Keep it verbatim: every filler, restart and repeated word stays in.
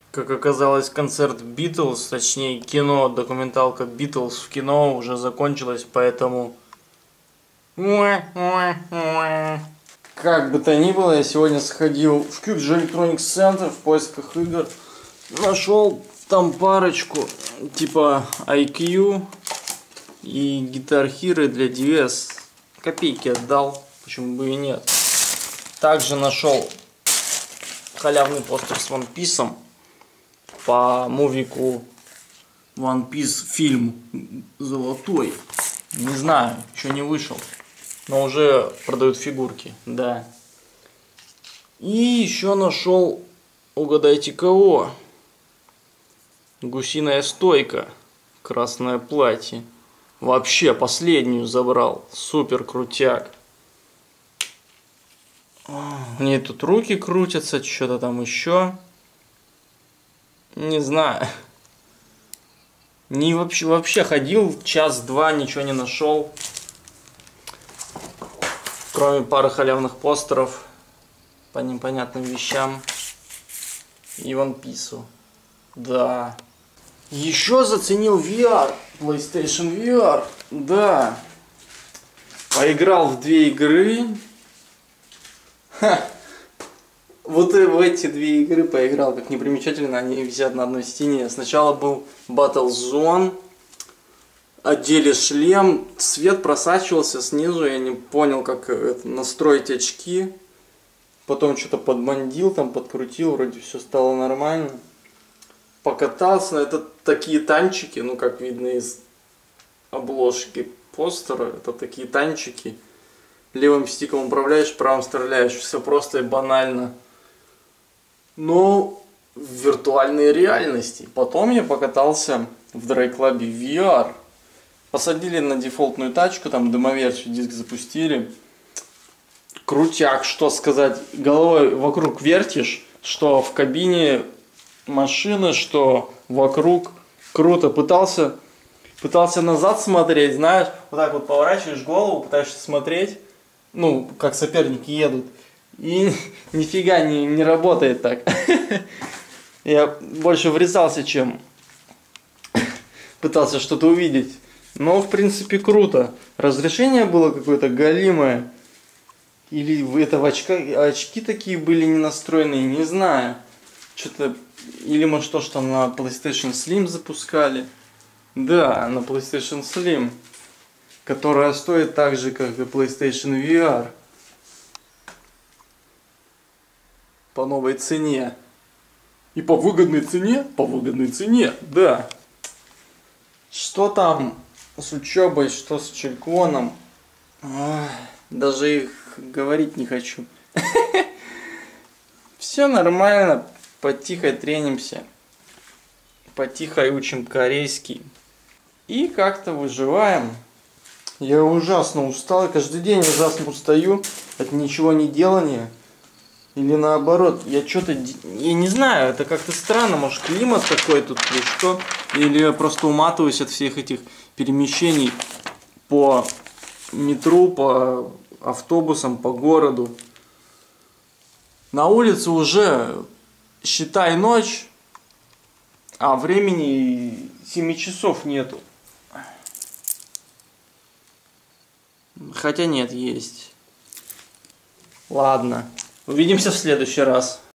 Как оказалось, концерт Битлз, точнее кино, документалка Битлз в кино уже закончилась, поэтому... Как бы то ни было, я сегодня сходил в Kyujo Electronics Center в поисках игр. Нашел там парочку, типа ай кью и Guitar Hero для ди эс. Копейки отдал, почему бы и нет. Также нашел халявный постер с One Piece по мувику One Piece фильм золотой. Не знаю, еще не вышел, но уже продают фигурки, да. И еще нашел, угадайте кого? Гусиная стойка, красное платье. Вообще последнюю забрал, супер крутяк. Мне тут руки крутятся, что-то там еще. Не знаю. Не вообще, вообще ходил час-два, ничего не нашел. Кроме пары халявных постеров по непонятным вещам. И One Piece. Да. Еще заценил ви ар. PlayStation ви ар. Да. Поиграл в две игры. Ха. Вот и в эти две игры поиграл, как непримечательно, они висят на одной стене. Сначала был Battlezone, одели шлем, свет просачивался снизу, я не понял, как это, настроить очки. Потом что-то подмандил, там подкрутил, вроде все стало нормально. Покатался, это такие танчики, ну как видно из обложки постера, это такие танчики. Левым стиком управляешь, правым стреляешь, все просто и банально. Но в виртуальной реальности. Потом я покатался в драйв-клабе ви ар. Посадили на дефолтную тачку, там демоверсию диск запустили. Крутяк, что сказать. Головой вокруг вертишь, что в кабине машины, что вокруг. Круто. Пытался, пытался назад смотреть, знаешь. Вот так вот поворачиваешь голову, пытаешься смотреть. Ну, как соперники едут. И нифига не, не работает так. Я больше врезался, чем пытался что-то увидеть. Но, в принципе, круто. Разрешение было какое-то галимое. Или это в очках, очки такие были не настроенные, не знаю. Что-то... Или, может, то, что на PlayStation Slim запускали. Да, на PlayStation Slim. Которая стоит так же, как и PlayStation ви ар. По новой цене. И по выгодной цене? По выгодной цене, да. Что там с учебой, что с Чельконом? Ой, даже их говорить не хочу. Все нормально, потихо тренимся. Потихо учим корейский. И как-то выживаем. Я ужасно устал, каждый день ужасно устаю от ничего не делания. Или наоборот, я что-то, я не знаю, это как-то странно, может климат такой тут или что, или я просто уматываюсь от всех этих перемещений по метро, по автобусам, по городу. На улице уже, считай, ночь, а времени семи часов нету. Хотя нет, есть. Ладно. Увидимся в следующий раз.